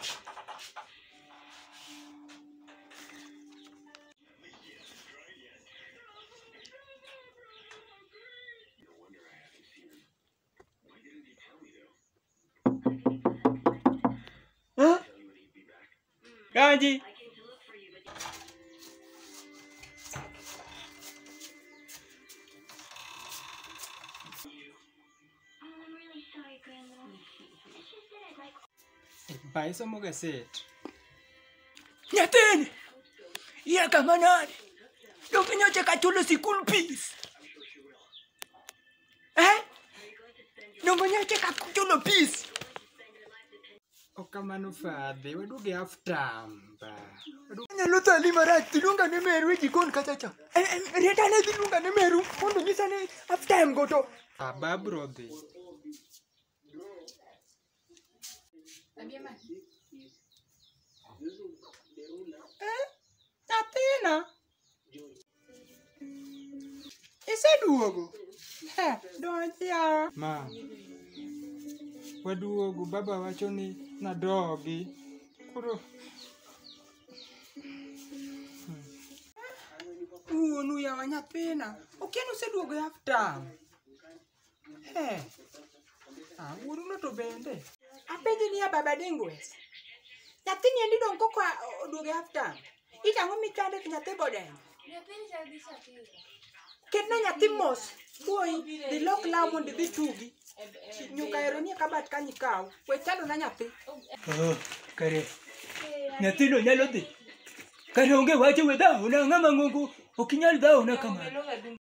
Huh? Ganji. Buy some more set. Nothing. Yeah, come on. Don't you check out your school piece? Eh? No, when you check out your piece. O kamano fadhi, waduge aftamba. Nyalo tali marach, tilunga ne meru e jikon kachacha. Reta ne tilunga ne meru, mondo nyisa ne aftime goto. Aba brodhi. Athena? Iseduogo? Donji yawa. Ma. Waduogo, baba wacho ni nadogi. Koro. Uonu yawa nyathina. Okieno useduogo aftime. Wuoruno to bende. Apenji ni ya baba D.nguess. Nyathini endi dong koko oduogo aftime. Itang'o michande to nyathi bodeng. Ketna nyathi mos. Boy, dhi lok law mondo idhi tugi. Nyuka ero ni kabat kanyi kaw. We chalo na nyathi. Kare. Nyathino nyalo dhi. Kare onge wacho we dhao na ng'ama ng'ongo. Ok inyal dhao na kamano.